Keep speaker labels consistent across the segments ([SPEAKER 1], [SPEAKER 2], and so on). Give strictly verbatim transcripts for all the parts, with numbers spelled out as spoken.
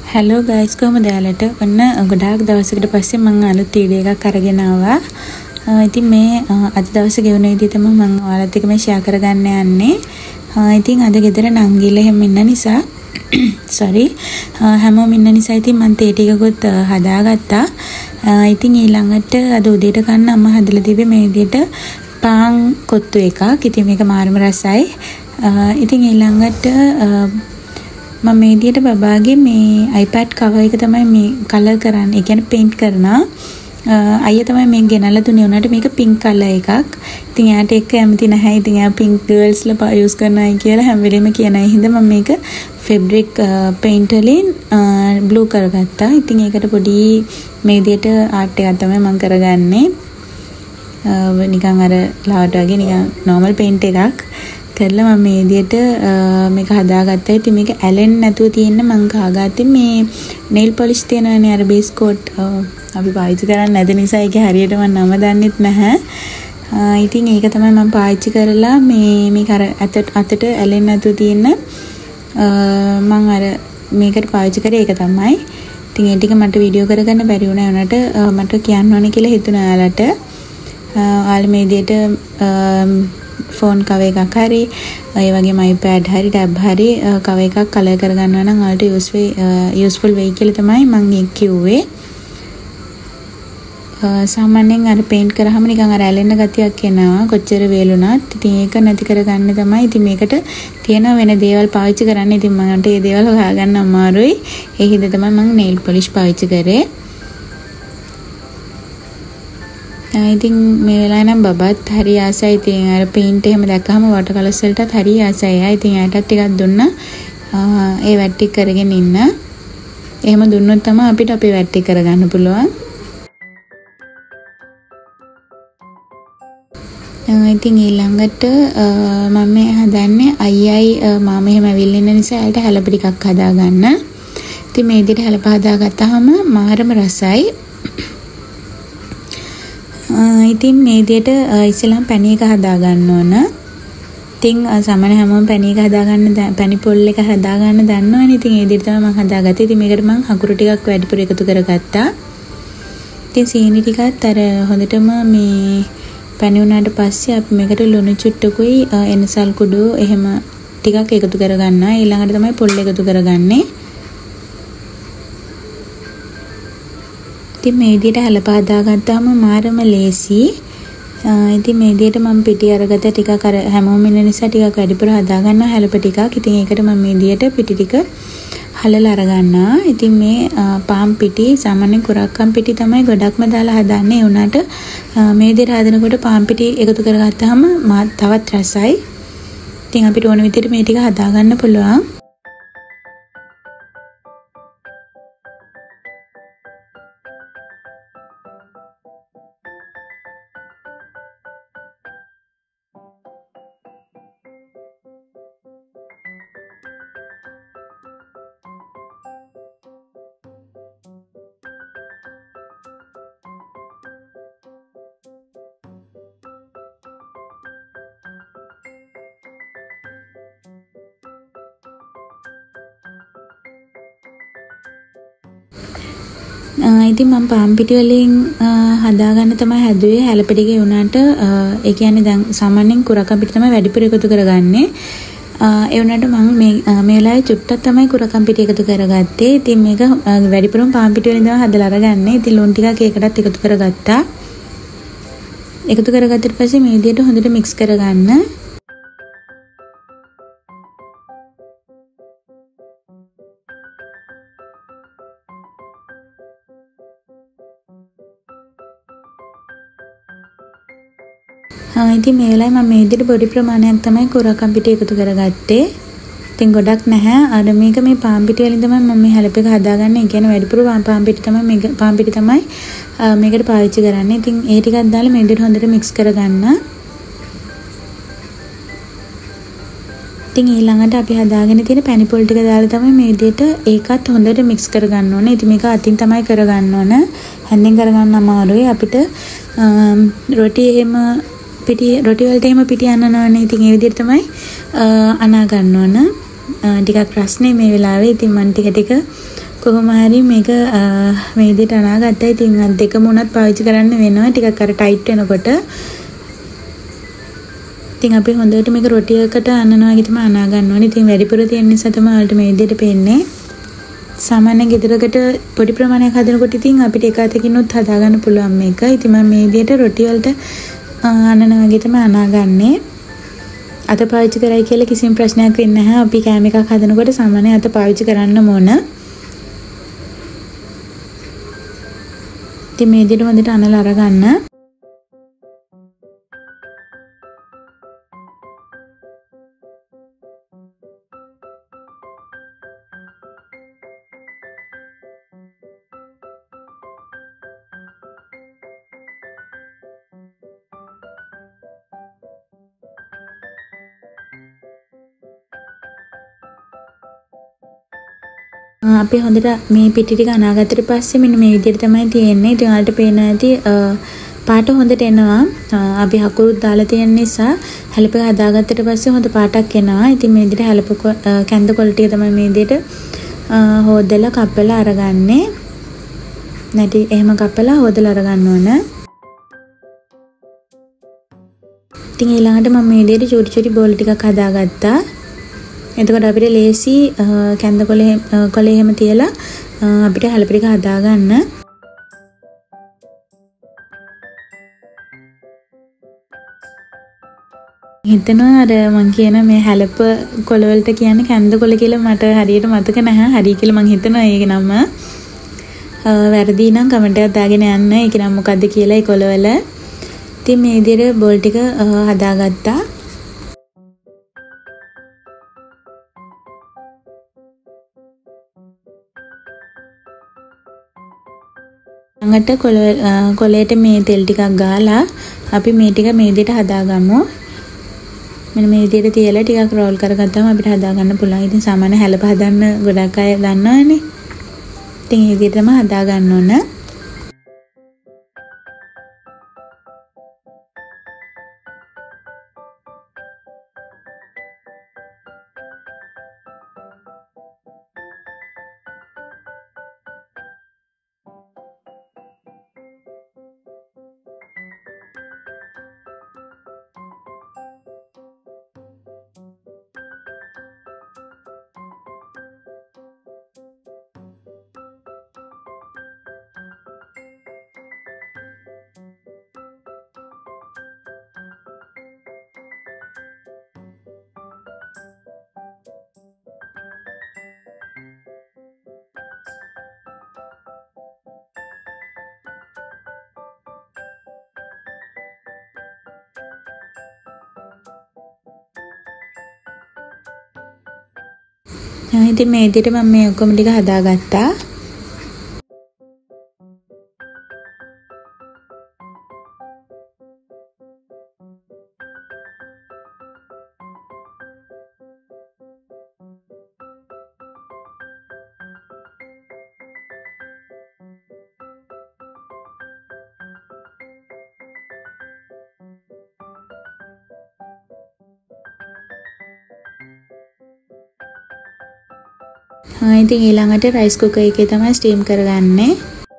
[SPEAKER 1] Hello guys, කොහමද යාලට? ඔන්න ගොඩාක් දවසකට පස්සේ මම අලුත් වීඩියෝ එකක් අරගෙන ආවා. ඉතින් මේ අද දවසේ ගෙවන විදිහ තමයි මම ඔයාලත් එක්ක මේ ෂෙයා කරගන්න යන්නේ. ඉතින් අද ගෙදර නංගිලා හැම ඉන්න නිසා sorry හැමෝම ඉන්න නිසා ඉතින් මම තේ ටිකකුත් හදාගත්තා. ඉතින් ඊළඟට අද උදේට කන්න අම්මා හදලා තිබ්බේ මේ විදිහට පාන් කොත්තු එකක්. ඉතින් මේක මාරම රසයි. ඉතින් ඊළඟට මම මේ විදිහට බබාගේ මේ iPad cover එක තමයි මේ කලර් කරන්නේ. ඒ කියන්නේ පේන්ට් කරනවා. අයියා තමයි මේක ගෙනල්ලා දුන්නේ. උනාට මේක pink color එකක්. ඉතින් එයාට ඒක කැමති නැහැ. ඉතින් එයා pink girls ලා use කරනවායි කියලා හැම වෙලෙම කියනයි. හින්දා මම මේක fabric paint වලින් blue කරගත්තා. ඉතින් ඒකට පොඩි මේ විදිහට art එකක් තමයි මම කරගන්නේ. නිකන් අර ලාවට වගේ නිකන් normal paint එකක් කරලා මම මේ විදිහට මේක හදාගත්තා. ඉතින් මේක ඇලෙන්නේ නැතුව තියෙන්න මම ගාගත්තේ මේ nail polish තියෙනවනේ අර base coat අපි පාවිච්චි කරන්නේ නැති නිසා ඒක හරියට මම නම දන්නෙත් නැහැ. ඉතින් ඒක තමයි මම පාවිච්චි කරලා මේ මේක අර අතට අතට ඇලෙන්නේ නැතුව තියෙන්න මම අර මේකට පාවිච්චි කරේ ඒක තමයි. ඉතින් ඒ ටික මට වීඩියෝ කරගන්න බැරි වුණා. උනට මට කියන්න ඕනේ කියලා හිතුණා ඔයාලට. ඔයාලා මේ විදිහට ෆෝන් cover එකක් හරි ඒ වගේම iPad හරි tab හරි cover එකක් කලර් කරගන්නවා නම් ඔයාලට useful වෙයි කියලා තමයි මම ඒක කිව්වේ. සාමාන්‍යයෙන් අර paint කරාම නිකන් අර ඇලෙන්න ගතියක් එනවා කොච්චර වේලුණත්. ඉතින් ඒක නැති කරගන්න තමයි. ඉතින් මේකට තියෙන වෙන දේවල් පාවිච්චි කරන්න. ඉතින් මට මේ දේවල් හොයාගන්න අමාරුයි. ඒ හින්දා තමයි මම nail polish පාවිච්චි කරේ. ඉතින් මේ වෙලාවේ නම් බබත් හරි ආසයි. ඉතින් අර paint එහෙම දැක්කම water colors වලටත් හරි ආසයි. ඉතින් එයාටත් ටිකක් දුන්නා. ඒ වැට්ටි කරගෙන ඉන්න. එහෙම දුන්නොත් තමයි අපිට අපේ වැට්ටි කරගන්න පුළුවන්. ඉතින් ඊළඟට මම මේ හදන්නේ අයියයි මාම එහෙම ඇවිල්ලා ඉන්න නිසා එයාට හැලප ටිකක් හදාගන්න. ඉතින් මේ විදිහට හැලප හදාගත්තාම මාරම රසයි. ඉතින් මේ විදිහට ඉස්සෙල්ලාම පැණි එක හදා ගන්න ඕන. ඉතින් සාමාන්‍ය හැමෝම පැණි එක හදා ගන්න පැණි පොල් එක හදා ගන්න දන්නවනේ. ඉතින් ඒ විදිහට තමයි මම හදාගත්තේ. ඉතින් මේකට මම හකුරු ටිකක් වැඩිපුර එකතු කරගත්තා. ඉතින් සීනි ටිකත් අර හොඳටම මේ පැණි උනාට පස්සේ අපි මේකට ලුණු චුට්ටකුයි එනසල් කුඩු එහෙම ටිකක් එකතු කරගන්නවා. ඊළඟට තමයි පොල් එකතු කරගන්නේ. ඉතින් මේ විදිහට හැලප හදාගත්තාම මාරම ලේසි. ඉතින් මේ විදිහට මම පිටි අරගත්ත ටිකක් අර හැමෝම ඉන්න නිසා ටිකක් වැඩිපුර හදාගන්නවා හැලප ටිකක්. ඉතින් ඒකට මම මේ විදිහට පිටි ටික හලලා අරගන්නවා. ඉතින් මේ පාන් පිටි සාමාන්‍යයෙන් කුරක්කම් පිටි තමයි ගොඩක්ම දාලා හදන්නේ. ඒ උනාට මේ විදිහට හදනකොට පාන් පිටි එකතු කරගත්තාම තවත් රසයි. ඉතින් අපිට ඕන විදිහට මේ ටික හදාගන්න පුළුවන්. ඉතින් මම පාන් පිටි වලින් හදාගන්න තමයි හැදුවේ. හැලප ටිකේ උනාට ඒ කියන්නේ දැන් සාමාන්‍යයෙන් කුරකම් පිටි තමයි වැඩිපුර එකතු කරගන්නේ. ඒ උනාට මම මේ මේ වෙලාවේ චුට්ටක් තමයි කුරකම් පිටි එකතු කරගත්තේ. ඉතින් මේක වැඩිපුරම පාන් පිටි වලින් තමයි හදලා අරගන්නේ. ඉතින් ලුණු ටිකක් ඒකටත් එකතු කරගත්තා. එකතු කරගත්තට පස්සේ මේ විදිහට හොඳට මික්ස් කරගන්න. ඉතින් මේ වෙලාවේ මම මේ විදිහට බොඩි ප්‍රමාණයක් තමයි කුරක්කම් පිටි එකතු කරගත්තේ. ඉතින් ගොඩක් නැහැ. අර මේක මේ පාන් පිටි වලින් තමයි මම මේ හැලප එක හදාගන්නේ. ඒ කියන්නේ වැඩිපුර පාන් පිටි තමයි මේක පාන් පිටි තමයි මේකට පාවිච්චි කරන්නේ. ඉතින් ඒ ටිකක් දාලා මේ විදිහට හොඳට මික්ස් කරගන්න. ඉතින් ඊළඟට අපි හදාගෙන තියෙන පැණි පොල් ටික දාලා තමයි මේ විදිහට ඒකත් හොඳට මික්ස් කරගන්න ඕනේ. ඉතින් මේක අතින් තමයි කරගන්න ඕන. හැන්දෙන් කරගන්න අමාරුයි. අපිට රොටි එහෙම පිටි රොටි වලට එහෙම පිටි අනනවනේ. ඉතින් ඒ විදිහට තමයි අනා ගන්න ඕන. ටිකක් රස්නේ මේ වෙලාවේ. ඉතින් මම ටික ටික කොහොම හරි මේක මේ විදිහට අනාගත්තා. ඉතින් අත් දෙකම උනත් පාවිච්චි කරන්න වෙනවා. ටිකක් අර ටයිට් වෙනකොට. ඉතින් අපි හොඳට මේක රොටියකට අනනවා වගේ තමයි අනා ගන්න ඕනේ. ඉතින් වැඩිපුර තියෙන නිසා තමයි වලට මේ විදිහට පේන්නේ. සාමාන්‍ය ගෙදරකට පොඩි ප්‍රමාණයක් හදනකොට ඉතින් අපිට එක අතකිනුත් හදා ගන්න පුළුවන් මේක. ඉතින් මම මේ විදිහට රොටි වලට අනනවා වගේ තමයි අනාගන්නේ. අත පාවිච්චි කරයි කියලා කිසිම ප්‍රශ්නයක් වෙන්නේ නැහැ. අපි කෑම එකක් හදනකොට සාමාන්‍ය අත පාවිච්චි කරන්න ඕන. ඉතින් මේ විදිහට හොඳට අනලා අරගන්න. අපි හොඳට මේ පිටි ටික අනාගත්තට පස්සේ මෙන්න මේ විදිහට තමයි තියෙන්නේ. ඉතින් ඔයාලට පේන ඇති පාට හොඳට එනවා. අපි හකුරුත් දාලා තියෙන නිසා හැලප හදාගත්තට පස්සේ හොඳ පාටක් එනවා. ඉතින් මේ විදිහට හැලප කැඳ කොළ ටික තමයි මේ විදිහට හොදලා කපලා අරගන්නේ. නැටි එහෙම කපලා හොදලා අරගන්න ඕන. ඉතින් ඊළඟට මම මේ විදිහට චූටි චූටි බෝල ටිකක් හදාගත්තා. එතකොට අපිට ලේසි කැඳ කොලේ කොලේ එහෙම තියලා අපිට හැලප ටික හදා ගන්න. හිතනවා අර මං කියන මේ හැලප කොළ වලට කියන්නේ කැඳ කොළ කියලා මට හරියට මතක නැහැ. හරි කියලා මං හිතනවා ඒක නම. වැරදි නම් කමෙන්ට් එකක් දාගෙන යන්න. ඒක නම මොකද්ද කියලා ඒ කොළවල. ඉතින් මේ විදිහට බෝල් ටික හදාගත්තා. ළඟට කොළ කොළේට මේ තෙල් ටිකක් ගාලා අපි මේ ටික මේ විදිහට හදාගමු. මෙන්න මේ විදිහට තියලා ටිකක් රෝල් කරගත්තාම අපිට හදා ගන්න පුළුවන්. ඉතින් සාමාන්‍ය හැලප හදන්න ගොඩක් අය දන්නවනේ. ඉතින් මේ විදිහටම හදා ගන්න ඕන. ඉතින් මේ විදිහට මම මේ ඔක්කොම ටික හදාගත්තා. හා ඉතින් ඊළඟට රයිස් කුකර් එකේ තමයි ස්ටීම් කරගන්නේ.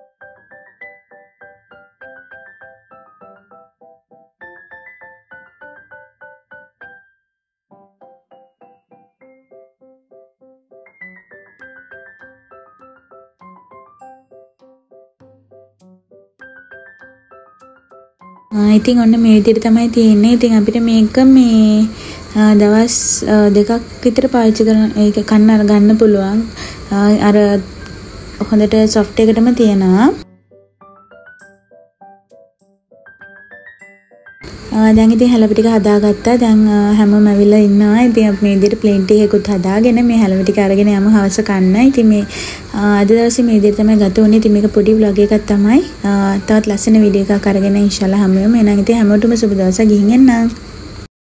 [SPEAKER 1] ආ ඉතින් ඔන්න මේ විදිහට තමයි තියෙන්නේ. ඉතින් අපිට මේක මේ දවස් දෙකක් විතර පාවිච්චි කරන ඒක කන්න අර ගන්න පුළුවන්. අර හොඳට සොෆ්ට් එකටම තියෙනවා. දැන් ඉතින් හැලප ටික හදාගත්තා. දැන් හැමෝම ඇවිල්ලා ඉන්නවා. ඉතින් අපි මේ විදිහට ප්ලේන් ටී එකකුත් හදාගෙන මේ හැලප ටික අරගෙන යමු හවස කන්න. ඉතින් මේ අද දවසේ මේ විදිහට තමයි ගත වුනේ. ඉතින් මේක පොඩි vlog එකක් තමයි. තවත් ලස්සන වීඩියෝ එකක් අරගෙන ඉන්ෂාල්ලා හැමෝම එනං. ඉතින් හැමෝටම සුබ දවසක් ගිහින් එන්නම්.